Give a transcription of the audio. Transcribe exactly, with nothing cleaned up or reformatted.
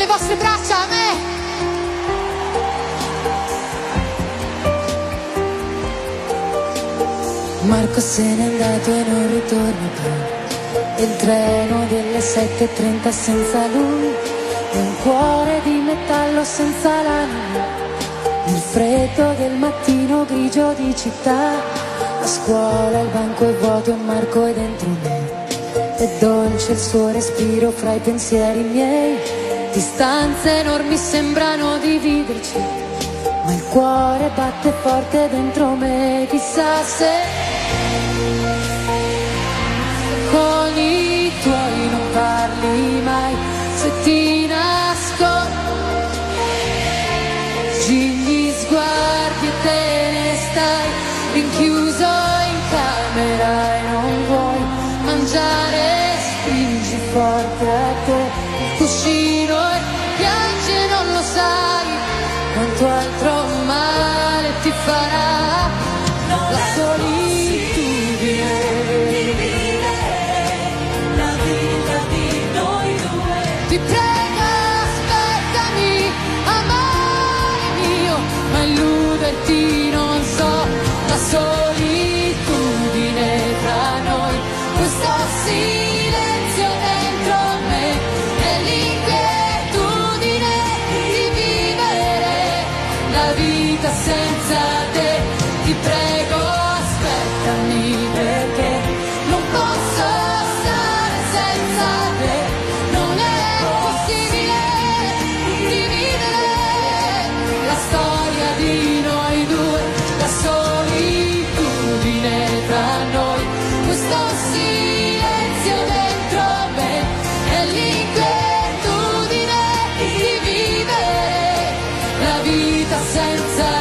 vostre braccia a me. Marco se n'è andato e non ritorna più. Il treno delle sette e trenta senza lui, e un cuore di metallo senza l'anima. Il freddo del mattino grigio di città, a scuola il banco è vuoto e Marco è dentro me. È dolce il suo respiro fra i pensieri miei, distanze enormi sembrano dividerci, ma il cuore batte forte dentro me. Chissà se con i tuoi non parli mai, se ti nascondi gli sguardi e te ne stai rinchiuso in camera e non vuoi mangiare, stringi forte a te il cuscino e piangi e non lo sai quanto altro male ti farà la solitudine. Ti prego aspettami, amore mio, ma illuderti non so, la solitudine tra noi, questo silenzio dentro me e l'inquietudine di vivere la vita senza te. Ti prego aspettami perché non posso stare senza te. Di noi due, la solitudine tra noi, questo silenzio dentro me e l'inquietudine di vivere la vita senza